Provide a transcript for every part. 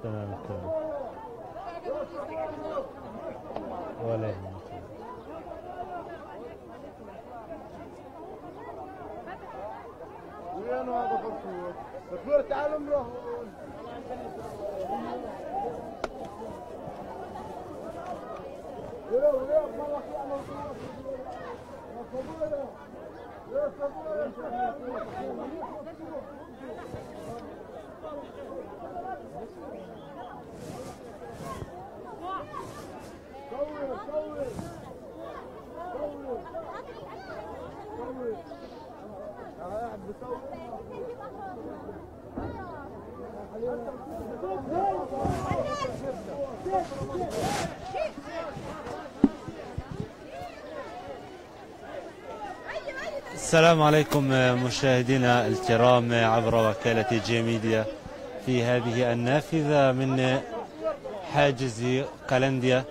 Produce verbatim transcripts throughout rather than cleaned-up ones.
تمام تمام. ولا يهمك. وين هذا الدكتور؟ دكتور تعالوا نروح. يلا ويا ما راح يعمل يا صبور يا صبور. صور صور صور صور. قاعد بصور. السلام عليكم مشاهدينا الكرام عبر وكالة جي ميديا في هذه النافذة من حاجز قلنديا.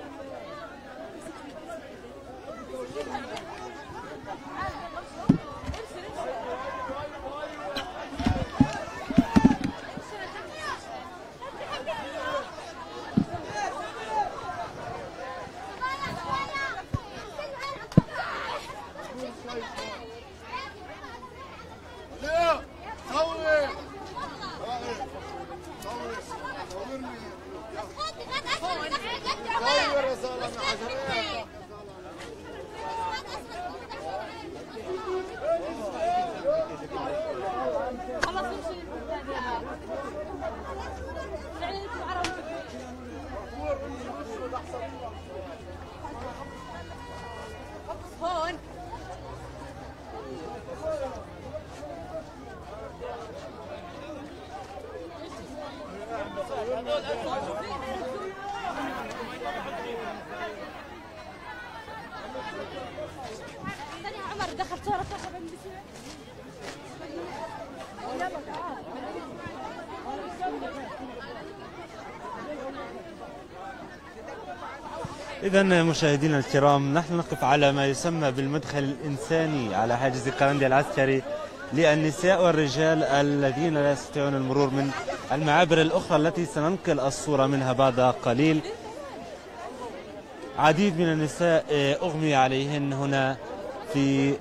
إذن مشاهدينا الكرام، نحن نقف على ما يسمى بالمدخل الإنساني على حاجز قلنديا العسكري للنساء والرجال الذين لا يستطيعون المرور من المعابر الأخرى التي سننقل الصورة منها بعد قليل. عديد من النساء أغمي عليهن هنا في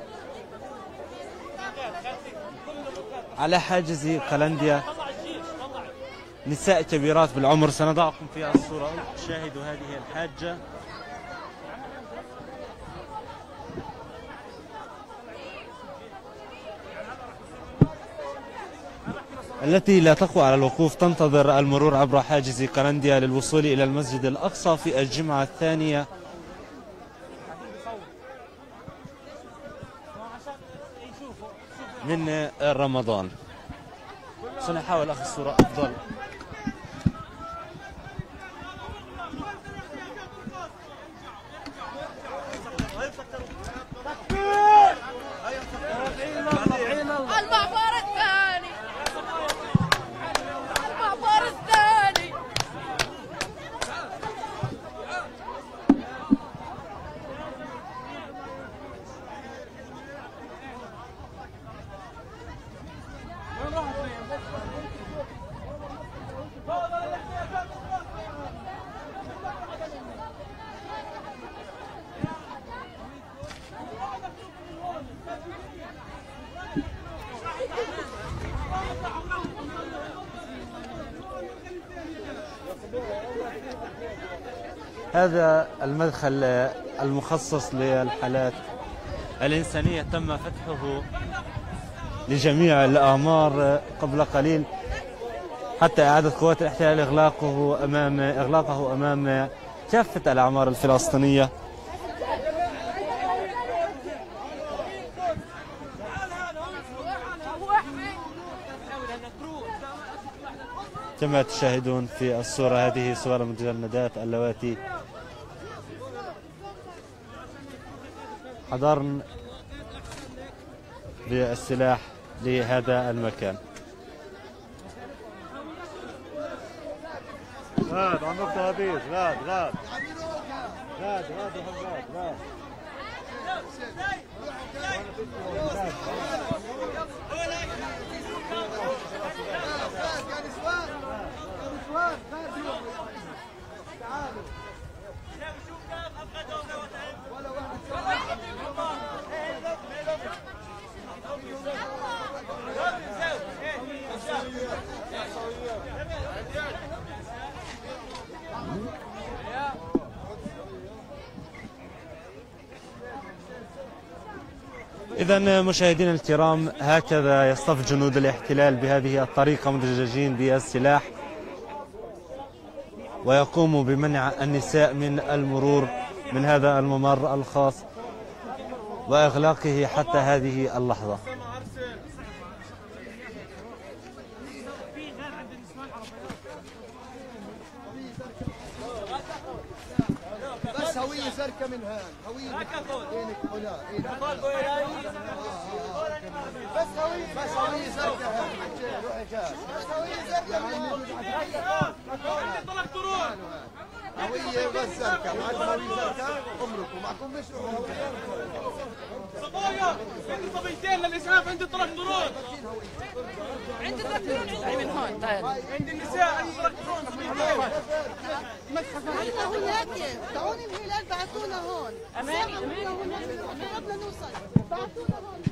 على حاجز قلنديا، نساء كبيرات بالعمر. سنضعكم في الصورة، شاهدوا هذه الحاجة التي لا تقوى على الوقوف، تنتظر المرور عبر حاجز قلنديا للوصول إلى المسجد الأقصى في الجمعة الثانية من رمضان. سنحاول أخذ الصورة أفضل. هذا المدخل المخصص للحالات الإنسانية تم فتحه لجميع الأعمار قبل قليل حتى إعادة قوات الاحتلال إغلاقه أمام إغلاقه أمام كافة الأعمار الفلسطينية. كما تشاهدون في الصورة، هذه صور المجندات اللواتي حضرن بالسلاح لهذا المكان. غاد عم نقطع هديش. غاد غاد غاد غاد غاد غاد اخوان تعالوا ولا واحد. إذا مشاهدينا الكرام، هكذا يصطف جنود الاحتلال بهذه الطريقة مدججين بالسلاح، ويقوموا بمنع النساء من المرور من هذا الممر الخاص وإغلاقه حتى هذه اللحظة. بس هوية سركة من هان هوية إينك ولا بس هوية بس هوية سركة هان روحي كاس بس هوية سركة هوية بس سركة معكم هوية سركة عمركم معكم مش صبايا عندي صبيتين للإسعاف، عندي طرق طرود، عندي طرق طرود اي من هون. طيب عندي النساء، عندي طرق طرود صبيتين. عنا هناك تعون الهلال بعثونا هون. أماني قربنا نوصل بعثونا هون.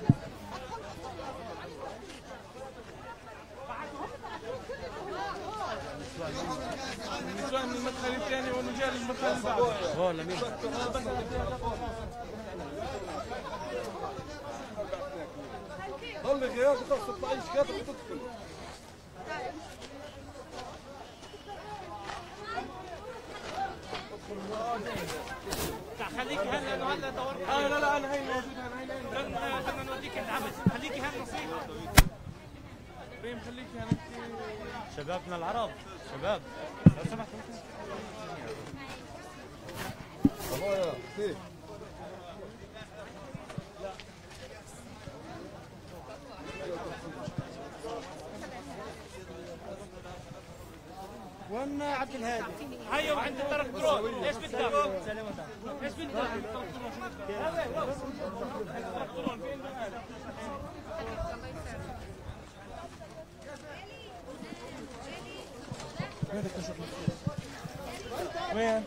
النسوان من المدخل الثاني والرجال من المدخل اللي بعده. والله مين؟ ضل غياب تقصد تعيش كيف تدخل. خليكي هنا لانه هلا دورت. اه لا لا انا هي موجود هنا هي بدنا نوديك العبس، خليكي هنا نصيحه. ريم خليكي هنا. شبابنا العرب، شباب لو سمحتوا. صبايا كيف؟ وين عبد الهادي؟ هيا وعندي طرق طرود، ايش بدك؟ ايش بدك؟ وين؟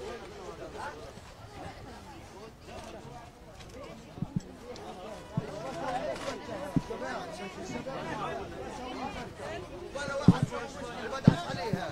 ولا واحد اللي بدعس عليها.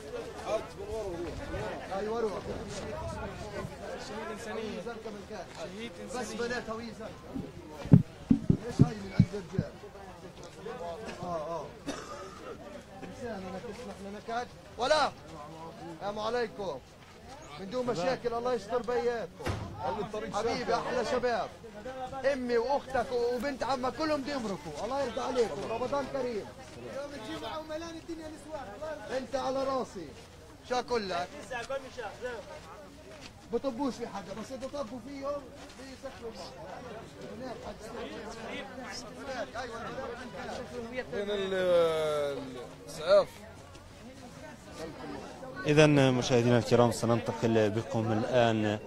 ايوه روح. شهيد انسانيه. زركة من كان. شهيد بس انسانيه. بنات هوية زركة. ايش هاي من عند الرجال؟ اه اه. انسان انا تسمح لنا كاد ولا؟ السلام عليكم. من دون مشاكل الله يستر بياتكم. حبيبي احلى شباب. امي واختك وبنت عمك كلهم بيمركوا، الله يرضى عليكم، رمضان كريم. يوم الجمعة وملان الدنيا نسوان، انت على راسي. شا كلك؟ بطبوش في حدا، بس اذا طبوا فيهم بيسكروا بعض. هناك حد وين الاسعاف؟ إذا مشاهدينا الكرام، سننتقل بكم الآن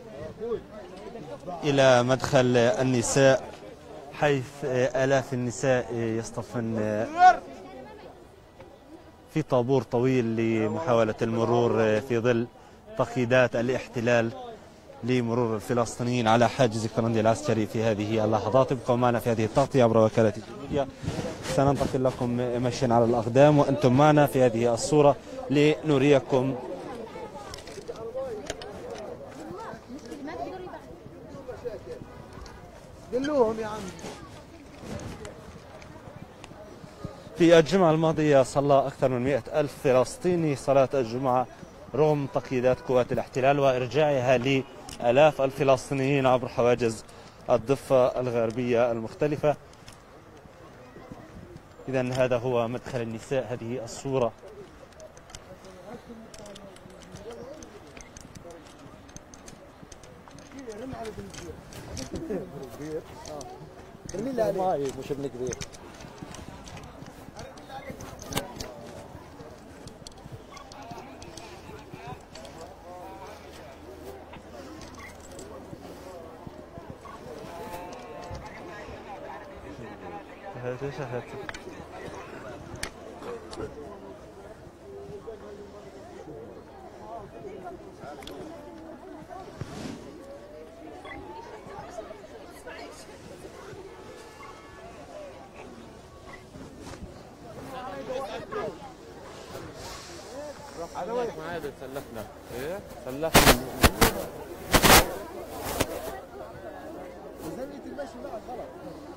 إلى مدخل النساء، حيث آلاف النساء يصطفن في طابور طويل لمحاولة المرور في ظل تقييدات الاحتلال لمرور الفلسطينيين على حاجز قرندي العسكري في هذه اللحظات. ابقوا معنا في هذه التغطية عبر وكالة ميديا. سننتقل لكم مشيا على الأقدام وأنتم معنا في هذه الصورة لنريكم قلوهم يا عم. في الجمعة الماضية صلى أكثر من مئة ألف فلسطيني صلاة الجمعة رغم تقييدات قوات الاحتلال وإرجاعها لآلاف الفلسطينيين عبر حواجز الضفة الغربية المختلفة. إذن هذا هو مدخل النساء، هذه الصورة. مش ابن كبير. عادي سلفنا. ايه؟ سلفنا. زنقة المشي معك غلط.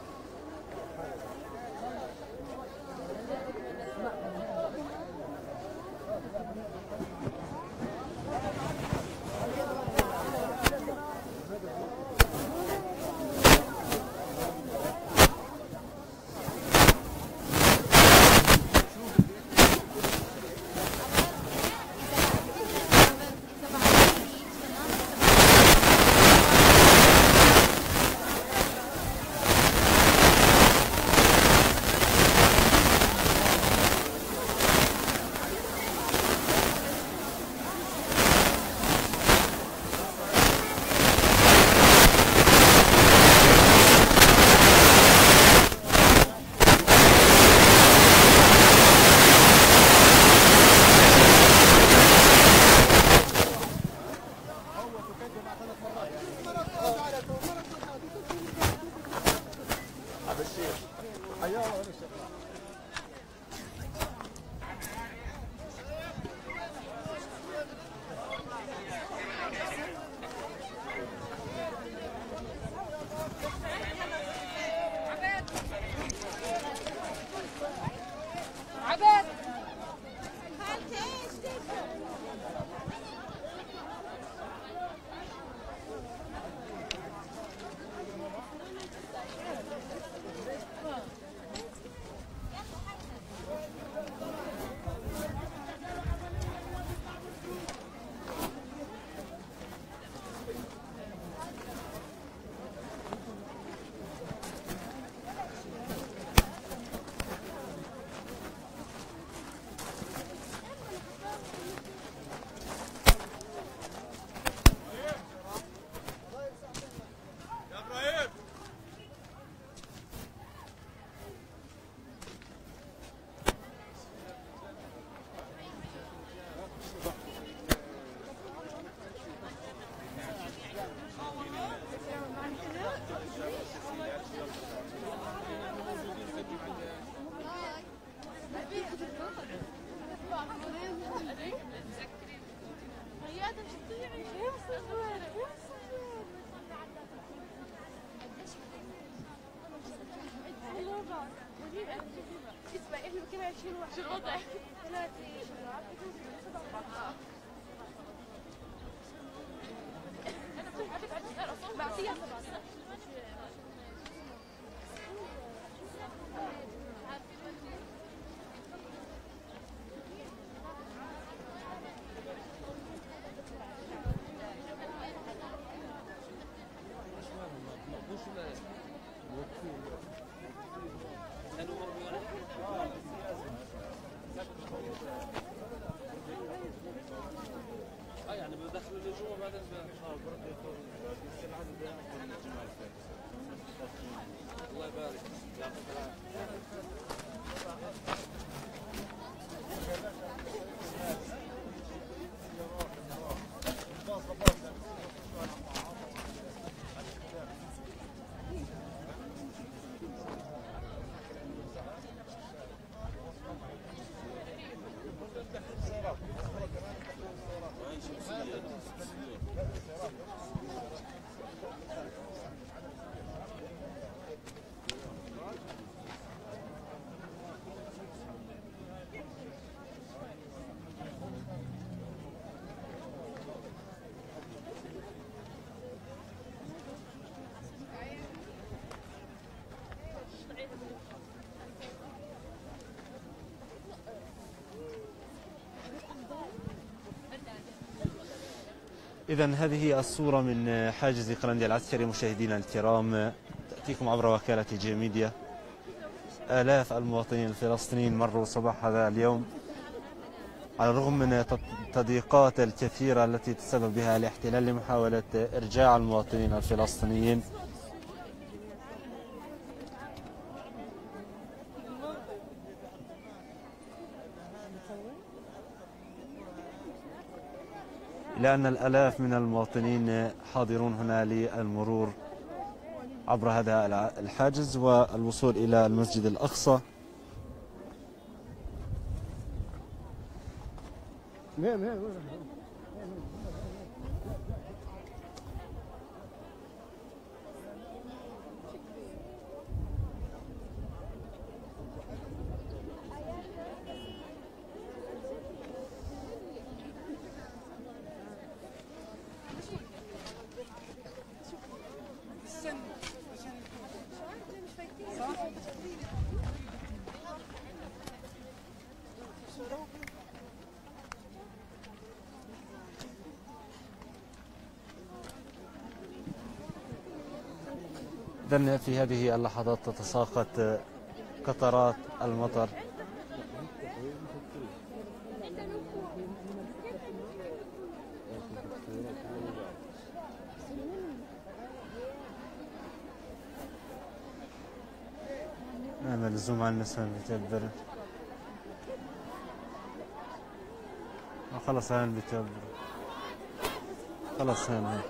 إذا هذه هي الصورة من حاجز قلنديا العسكري مشاهدينا الكرام، تأتيكم عبر وكالة جي ميديا. آلاف المواطنين الفلسطينيين مروا صباح هذا اليوم على الرغم من التضييقات الكثيرة التي تسبب بها الاحتلال لمحاولة إرجاع المواطنين الفلسطينيين. لأن الآلاف من المواطنين حاضرون هنا للمرور عبر هذا الحاجز والوصول إلى المسجد الأقصى. إذن في هذه اللحظات تتساقط قطرات المطر نعمل زوم على النسمة بتكبر. خلص هان بتكبر خلص هان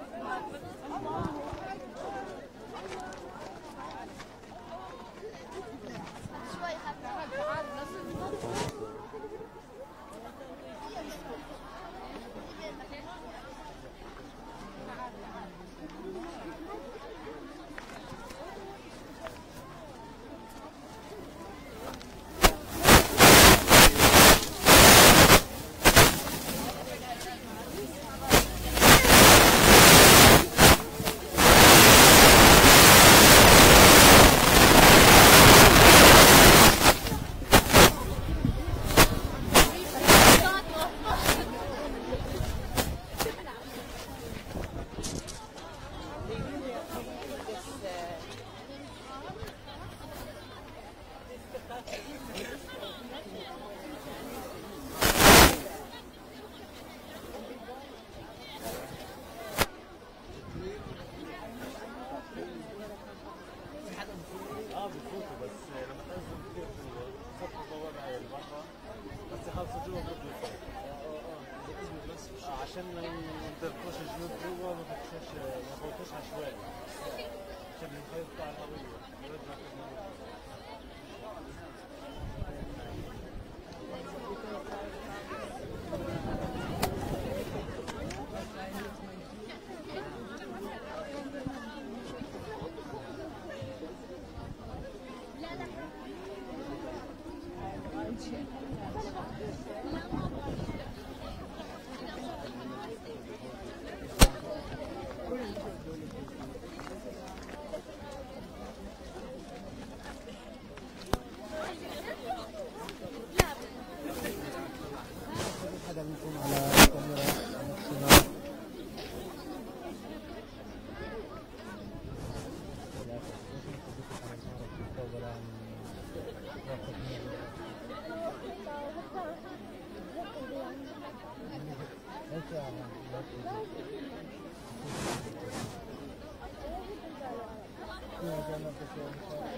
عشان ما يدخلوش الجنود جوا ما تخشوش ما تفوتوش عشوائي عشان الخيط بتاع الهوية. Yeah,